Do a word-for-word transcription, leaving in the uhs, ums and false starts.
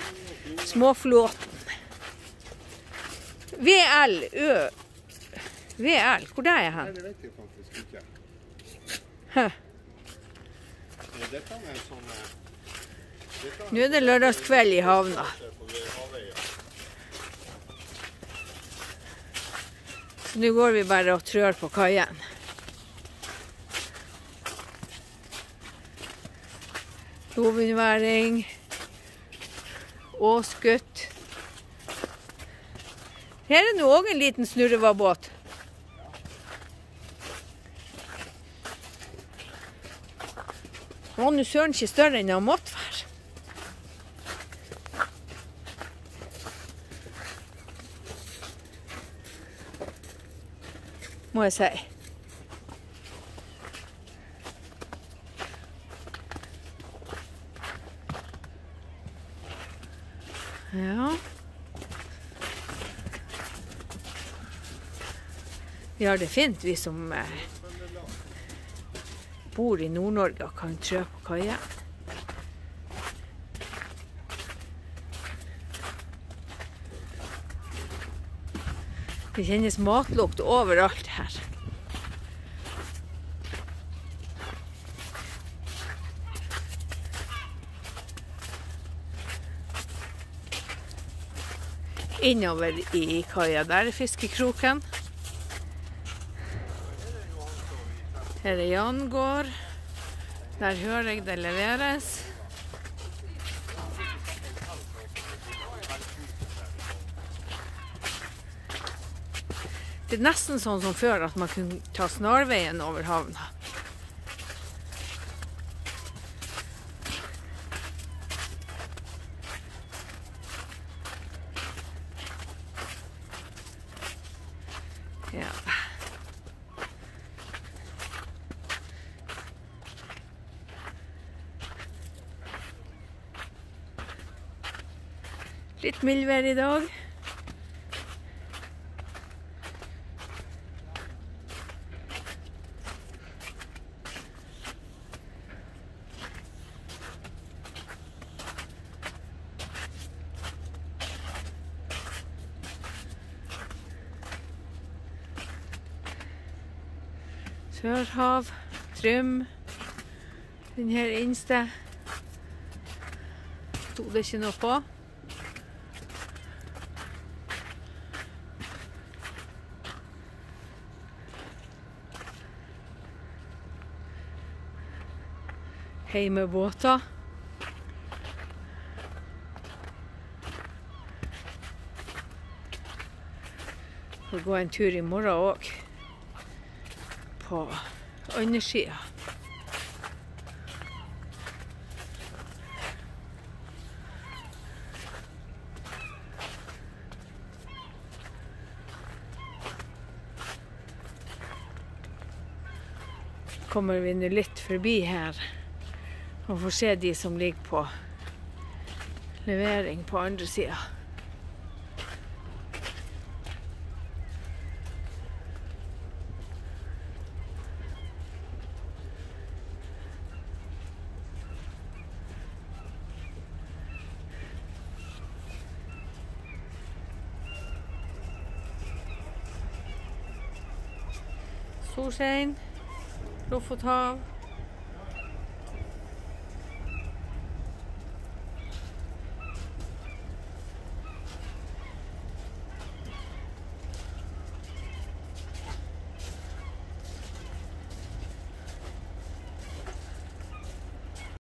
Småflåten. V L Ø V L, hvor der er han? Det vet jeg faktisk ikke. Hæ? Dette er sånn... Nå er det lørdagskveld i havna. Så nå går vi bare og trør på kaien. Lovinnværing. Åsgutt. Her er nå også en liten snurrevabbåt. Å, nå søren ikke større enn han måtte være. Må jeg si. Ja. Vi har det fint, vi som eh, bor i Nord-Norge og kan trø på kaien. Det kjennes matlukt overalt her. Innover i kaia, der er fiskekroken. Her er Jan gård. Der hører jeg det leveres. Det er nesten sånn som før at man kunne ta snarveien over havna. Ja. Litt mildvær i dag. Sørhav, Trym, den her innste, stod det ikke noe på. Heimebåter. Får gå en tur i morgen også. På andre siden. Kommer vi nå litt forbi her og får se de som ligger på levering på andre siden. Solskjell, Lofothav.